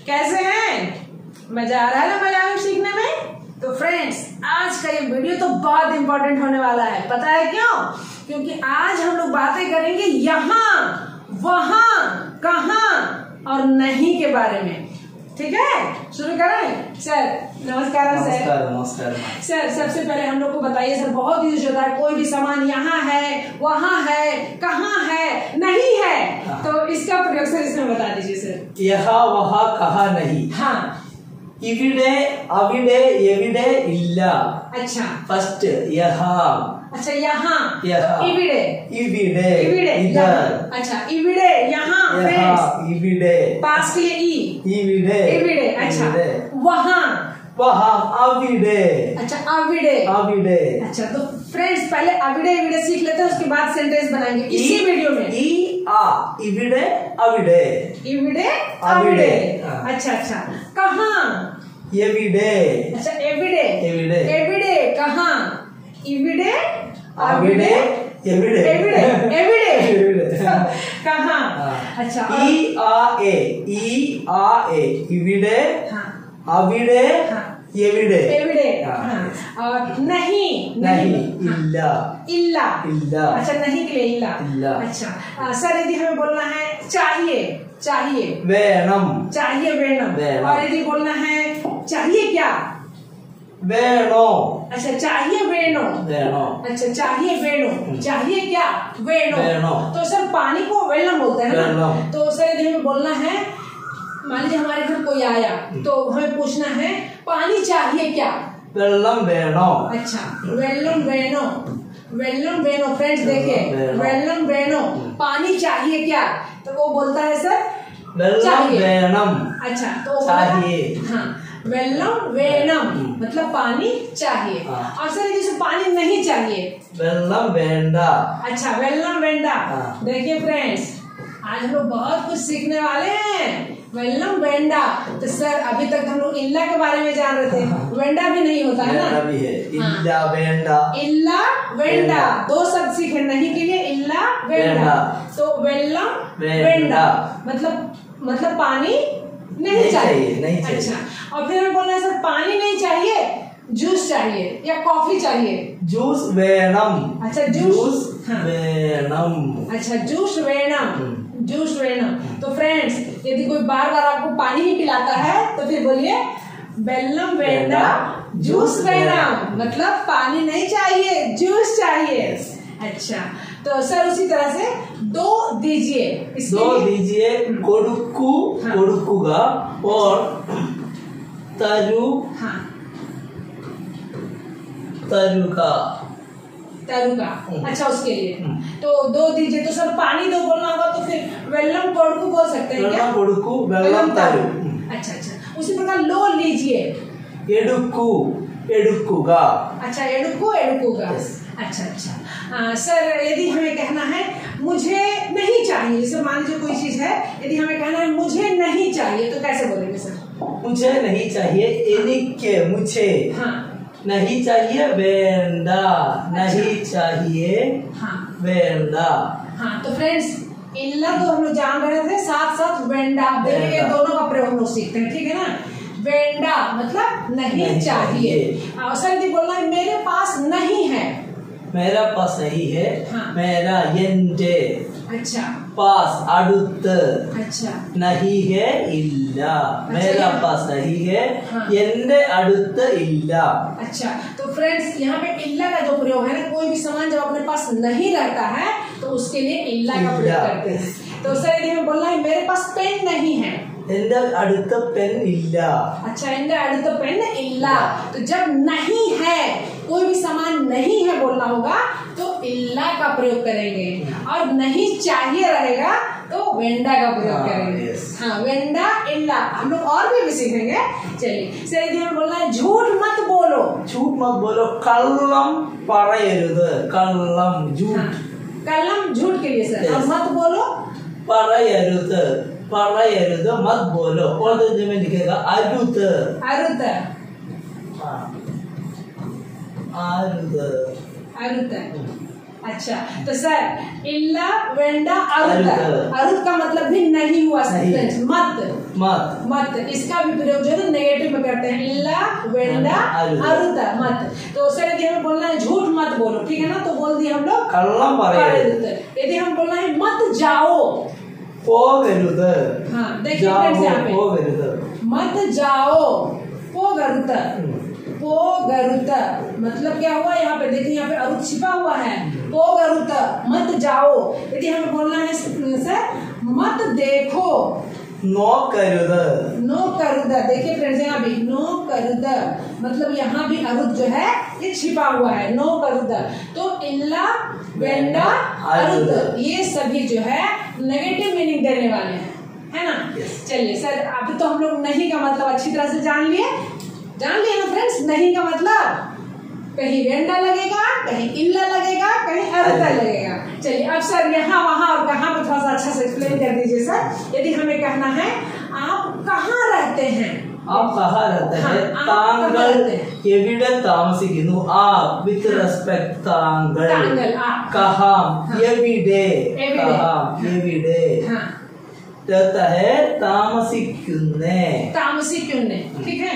कैसे हैं? मजा आ रहा है ना मलयालम सीखने में? तो फ्रेंड्स, आज का ये वीडियो तो बहुत इंपॉर्टेंट होने वाला है। पता है क्यों? क्योंकि आज हम लोग बातें करेंगे यहाँ, वहाँ, कहाँ और नहीं के बारे में। ठीक है, शुरू करें? सर नमस्कार। नमस्कार नमस्कार सर, सबसे पहले हम लोग को बताइए सर, बहुत यूज होता है कोई भी सामान यहाँ है, वहाँ है, कहाँ है, नहीं है, तो इसका प्रयोग सर इसमें बता दीजिए सर। यहाँ वहाँ कहाँ नहीं। हाँ, इविडे अविडे एविडे इल्ला। अच्छा फर्स्ट यहाँ। अच्छा यहाँ, यहाँ तो इविडे इविडे इविडे इधर। अच्छा इविडे यहाँ, यहाँ इविडे पास के लिए ई इविडे इविडे। अच्छा इविडे। वहाँ वहाँ अविडे। अच्छा अविडे अविडे। अच्छा, तो फ्रेंड्स पहले अविडे इविडे सीख लेते हैं, उसके बाद सेंटेंस बनाएंगे इसी वीडियो में। ई आ इविडे अविडे इविडे अविडे। अच्छा अच्छा, कहाँ? एविडे। अच्छा एविडे एविडे एविडे कहाँ? इविडे अविडे एविडे एविडे एविडे एविडे। कहाँ? अच्छा ई आ ए इविडे हाँ अविडे हाँ एविडे एविडे हाँ। और नहीं नहीं हाँ। इल्ला इल्ला इल्ला। अच्छा, नहीं के लिए इल्ला इल्ला। अच्छा सर, यदि हमें बोलना है चाहिए, चाहिए वेणम चाहिए वेणम, वेणम। और यदि बोलना है चाहिए क्या? वेणो। अच्छा चाहिए वेणो। वेणो। अच्छा चाहिए वेणु, चाहिए क्या? वेणु। वेणु। तो सर पानी को वेलम बोलते हैं ना? वेलम। तो सर यदि हमें बोलना है, मान लीजिए हमारे घर कोई आया तो हमें पूछना है पानी चाहिए क्या? वेलम वेणो। अच्छा वेलम वेणो, वेलम वेणो। फ्रेंड्स देखिए, वेणो। वेलम वेणो, पानी चाहिए क्या? तो वो बोलता है सर वेलम वेणम। अच्छा, तो चाहिए। हाँ, वेलम वेणम मतलब पानी चाहिए। हाँ। और सर यदि पानी नहीं चाहिए, वेलम वेंडा। अच्छा वेलम वेंडा। हाँ। देखिए फ्रेंड्स, आज हम लोग बहुत कुछ सीखने वाले हैं। वेलम वेंडा, तो सर अभी तक हम लोग इल्ला के बारे में जान रहे थे, वेंडा भी नहीं होता है ना? भी है। इल्ला वेंडा। इल्ला वेंडा, दो शब्द सीखे नहीं के लिए, इल्ला वेंडा। तो वेलम वेंडा मतलब पानी नहीं चाहिए। नहीं चाहिए। अच्छा, और फिर हमें बोलना है सर पानी नहीं चाहिए, जूस चाहिए या कॉफी चाहिए? जूस वेणम। अच्छा जूस हाँ। वेणम। अच्छा जूस वेणम, जूस वेणम। तो फ्रेंड्स, यदि कोई बार बार आपको पानी ही पिलाता है तो फिर बोलिए बेल्लम वेंडा जूस वेणम, मतलब पानी नहीं चाहिए, जूस चाहिए। अच्छा, तो सर उसी तरह से दो दीजिए। दो दीजिए कोडुक्कू कोडुक्कूगा और तरु हाँ तरुका तरुका। अच्छा उसके लिए तो दो दीजिए। तो सर पानी दो बोलना होगा तो फिर वेलम कोडुक्कू बोल सकते हैं क्या? कोडुक्कू वेलम तरु। अच्छा अच्छा, उसी प्रकार लो लीजिए एडुक्कू एडुक्कूगा। अच्छा एडुक्कू एडुक्कूगा। अच्छा अच्छा सर, यदि हमें कहना है मुझे नहीं चाहिए, जैसे मान लीजिए कोई चीज है, यदि हमें कहना है मुझे नहीं चाहिए तो कैसे बोलेंगे सर? मुझे नहीं चाहिए एनिके मुझे। हाँ नहीं चाहिए वेंडा। नहीं चाहिए हाँ वेंडा। हाँ, तो फ्रेंड्स इल्ला तो हम लोग जान रहे थे, साथ साथ वेंडा। देखिए दोनों का प्रयोग हम लोग सीखते हैं, ठीक है ना? वेंडा मतलब नहीं चाहिए। और सर यदि बोलना है मेरे पास नहीं है, मेरा पास नहीं है। हाँ। मेरा येंडे अच्छा पास अडुत्त अच्छा नहीं है इल्ला। मेरा पास नहीं है, हाँ। येंडे अडुत्त इल्ला। अच्छा, तो फ्रेंड्स यहाँ पे इल्ला का जो प्रयोग है ना, कोई भी सामान जब अपने पास नहीं रहता है तो उसके लिए इल्ला का प्रयोग करते हैं। तो सर यदि हमें बोलना है मेरे पास पेन नहीं है, എന്റെ അടുത്ത पेन इल्ला। अच्छा एंडे അടുത്ത पेन इल्ला। तो जब नहीं है, कोई भी सामान नहीं है बोलना होगा तो इल्ला का प्रयोग करेंगे, और नहीं चाहिए रहेगा तो वेंडा का प्रयोग करेंगे। हाँ वेंडा इल्ला हम लोग और भी सीखेंगे। चलिए सर यदि हमें बोलना है झूठ मत बोलो, झूठ मत बोलो कल्लम പറയരുത്। कल्लम झूठ। कलम झूठ के लिए सर, और मत बोलो പറയരുത്। പറയരുത് मत बोलो। और में लिखेगा अरुत। अरुत अरुत अरुत अच्छा, तो सर इल्ला वेंडा अरुत, अरुत का मतलब भी नहीं हुआ फ्रेंड्स, मत मत मत, इसका भी प्रयोग जो है नेगेटिव में करते हैं, इल्ला वेंडा अरुत मत। तो सर यदि हमें बोलना है झूठ मत बोलो, ठीक है ना, तो बोल दिए हम लोग कल्लम परेरुत। यदि हम बोलना है मत जाओ, पोगरुत। हाँ देखिए फ्रेंड्स यहाँ पे पोगरुत, मत जाओ, पोगरुत, पोगरुत मतलब क्या हुआ यहाँ पे, देखिए यहाँ पे अरुत छिपा हुआ है, पोगरुत मत जाओ। यदि हमें बोलना है सर मत देखो, नो करुद, नो करुद, देखिए फ्रेंड्स यहाँ भी नो करुद मतलब यहाँ भी अरुद जो है ये छिपा हुआ है, नो करुद। तो इल्ला वेंडा अरुद ये सभी जो है नेगेटिव मीनिंग देने वाले हैं, है ना। चलिए सर अभी तो हम लोग नहीं का मतलब अच्छी तरह से जान लिए ना फ्रेंड्स। नहीं का मतलब कहीं वेंडा लगेगा, कहीं इल्ला लगेगा, कहीं अरुदा लगेगा। चलिए अब सर यहाँ वहाँ और कहाँ पे थोड़ा सा अच्छा से एक्सप्लेन कर दीजिए सर। यदि हमें कहना है आप कहाँ रहते हैं, आप कहाँ रहते हैं, तांगल एविडे तामसिकिनु, आप विथ रेस्पेक्ट तांगल कहाँ, एविडे कहाँ, एविडे रहता है, तामसिकुन्ने, तामसिकुन्ने, ठीक है।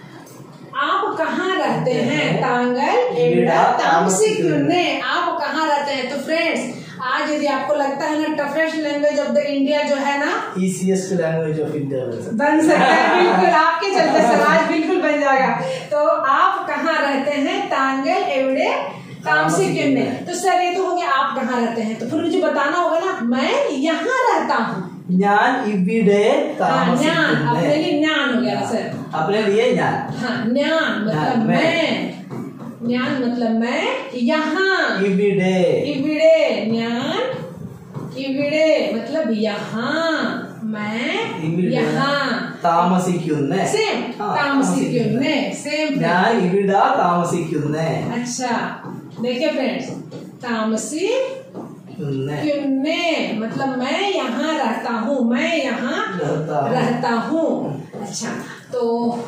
आप कहाँ रहते हैं, तांगल एविडा तामसिकुन्ने, आप कहाँ रहते हैं। तो फ्रेंड्स आज यदि आपको लगता है ना toughest language of the India जो है ना, इजीएस्ट लैंग्वेज ऑफ इंडिया बन सकता है, बिल्कुल आपके चलते सर आज बिल्कुल बन जाएगा। तो आप कहाँ रहते हैं, तांगल एविडे तामसिकुन्ने। तो सर ये तो हो गया आप कहाँ रहते हैं, तो फिर मुझे बताना होगा ना मैं यहाँ रहता हूँ। ज्ञान इविडे ज्ञान अपने लिए ज्ञान हो गया सर, अपने लिए ज्ञान, हाँ ज्ञान मतलब मैं, ज्ञान मतलब मैं यहाँ, इविडे इविडे ज्ञान, इविडे मतलब यहाँ, मैं यहाँ, तामसिकुन्ने सेम, तामसिकुन्ने सेम, ज्ञान इविडा तामसिकुन्ने। अच्छा देखिए फ्रेंड्स तामसिकुन्ने मतलब मैं यहाँ रहता हूँ, मैं यहाँ रहता हूँ। अच्छा तो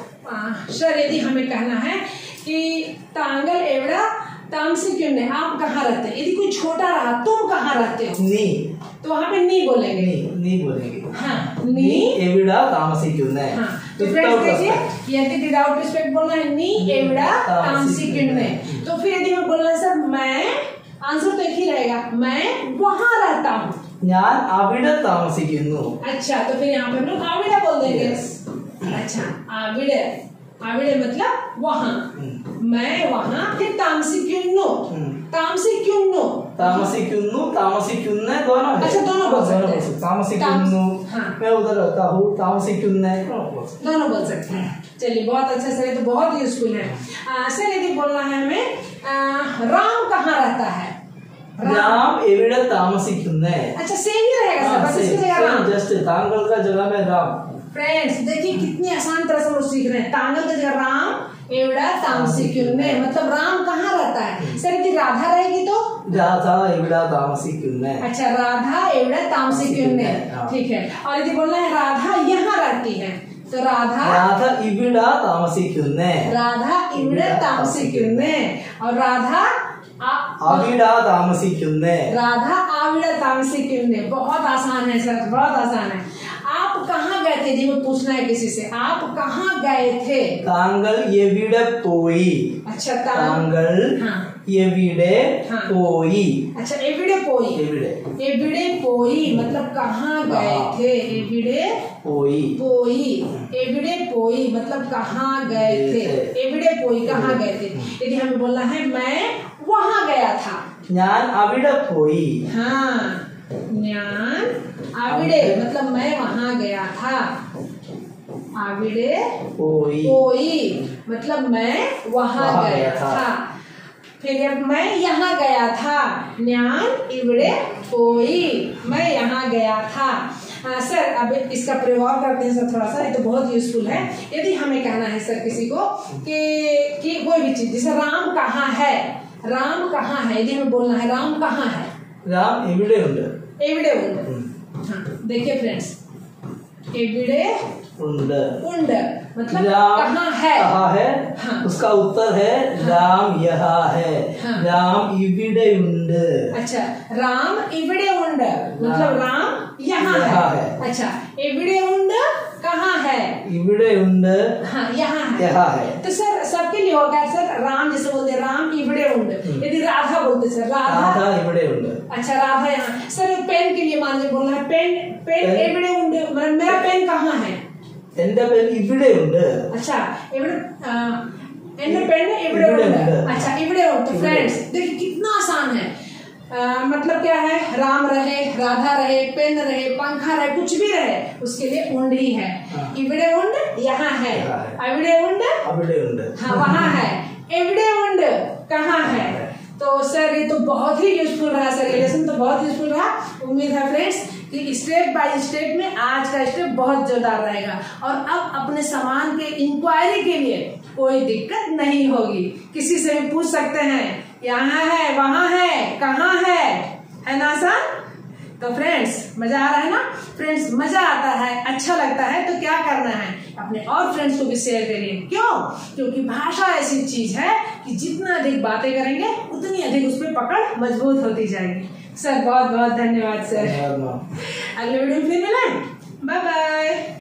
सर यदि हमें कहना है कि तांगल एवड़ा तामसिकुन्ने आप कहाँ रहते हैं, यदि कोई छोटा रहा तुम कहाँ रहते हो, नी, तो वहाँ पे नी बोलेंगे, नी बोलेंगे, हाँ नी एविडा तामसिकुन्ने। हाँ तो फ्रेंड्स देखिए यदि विदाउट रिस्पेक्ट बोलना है नी एविडा तामसिकुन्ने। तो फिर यदि मैं बोलना है सर मैं, आंसर तो एक ही रहेगा, मैं वहाँ रहता हूँ, ज्ञान आविडे तामसिकुन्नु। अच्छा तो फिर यहाँ पे हम लोग आविडे बोल देंगे। अच्छा आविडे, आविडे मतलब वहाँ, मैं वहाँ, फिर तामसिकुन्नु, तामसिकुन्नु, तामसिकुन्नु तामसिकुन्ने दोनों है। अच्छा दोनों बोल सकते हैं, तामसिकुन्नु मैं उधर रहता हूँ, तामसिकुन्ने दोनों बोल सकते हैं। चलिए बहुत अच्छा सर, ये तो बहुत यूजफुल है। सर यदि बोलना है हमें राम कहाँ रहता है, राम एविडे तामसिकुन्ने। अच्छा सेम ही रहेगा सर, बस इसकी जगह राम, जस्ट तांगल का जगह में राम। फ्रेंड्स देखिए कितनी आसान तरह से हम लोग सीख रहे हैं, तांगल की जगह राम एविडा तामसिकुन्ने मतलब राम कहाँ रहता है। सर यदि राधा रहेगी तो राधा एविडा तामसिकुन्ने। अच्छा राधा एविडा तामसिकुन्ने, ठीक है। और यदि बोलना है राधा यहाँ रहती है तो राधा इविडा तामसिकुन्ने, राधा इविडा तामसिकुन्ने, और राधा आविडा तामसिकुन्ने, राधा आविडा तामसिकुन्ने। बहुत आसान है सर, बहुत आसान है। आप कहाँ गए थे, जी मैं पूछना है किसी से, आप कहाँ गए थे, तांगल एविडे पोई। अच्छा तांगल एविडे पोई। अच्छा एविडे पोई, एविडे पोई मतलब कहाँ गए थे, एविडे पोई, पोई एविडे पोई मतलब कहाँ गए थे, एविडे पोई कहाँ गए थे। यदि हमें बोलना है मैं वहाँ गया था, ज्ञान आविडे पोई, हाँ ज्ञान आविडे मतलब मैं वहाँ गया था, आविडे पोई मतलब मैं वहाँ गया था। फिर मैं यहाँ गया था, ज्ञान इविडे पोई मैं यहाँ गया था। सर अब इसका प्रयोग करते हैं सर थोड़ा सा, ये तो बहुत यूजफुल है। यदि हमें कहना है सर किसी को कि कोई भी चीज, जैसे राम कहाँ है, राम कहाँ है, यदि हमें बोलना है राम कहाँ है, राम एविडे उंडु, एविडे उंडु। हाँ देखिए फ्रेंड्स एविडे उंड। उंड मतलब राम कहाँ है, हाँ। उसका उत्तर है राम यहाँ है। हाँ। राम इविडे उंड। अच्छा, राम इविडे उंड मतलब राम यहाँ है। अच्छा, एविडे उंड कहाँ है? इविडे उंड हाँ यहाँ है। यहाँ है। तो सर सबके लिए होगा सर, राम जैसे बोलते राम इविडे उंड। यदि राधा बोलते सर राधा इविडे उंड। अच्छा, राधा यहाँ। सर पेन के लिए मान लीजिए बोलना है पेन एविडे उंड, मतलब मेरा पेन कहाँ है? എന്റെ പേര് ഇവിടെ ഉണ്ട്। अच्छा, एंड पेन इविडे उंड। अच्छा, इविडे उंड। तो फ्रेंड्स देखिए कितना आसान है। मतलब क्या है, राम रहे, राधा रहे, पेन रहे, पंखा रहे, कुछ भी रहे, उसके लिए उंड ही है। इविडे उंड यहाँ है, अविडे उंड हाँ वहाँ है, एविडे उंड कहाँ है। तो सर ये तो बहुत ही यूजफुल रहा सर, ये लेसन तो बहुत यूजफुल रहा। उम्मीद है फ्रेंड्स कि स्टेप बाय स्टेप में आज का स्टेप बहुत जोरदार रहेगा और अब अपने सामान के इंक्वायरी के लिए कोई दिक्कत नहीं होगी। किसी से भी पूछ सकते हैं, यहाँ है, वहाँ है, कहाँ है ना सर? तो फ्रेंड्स मजा आ रहा है ना? फ्रेंड्स मजा आता है, अच्छा लगता है तो क्या करना है, अपने और फ्रेंड्स को भी शेयर करिए। क्यों? क्योंकि भाषा ऐसी चीज है कि जितना अधिक बातें करेंगे उतनी अधिक उस पर पकड़ मजबूत होती जाएगी। सर बहुत बहुत धन्यवाद सर। अगले वीडियो में फिर मिलें। Bye bye.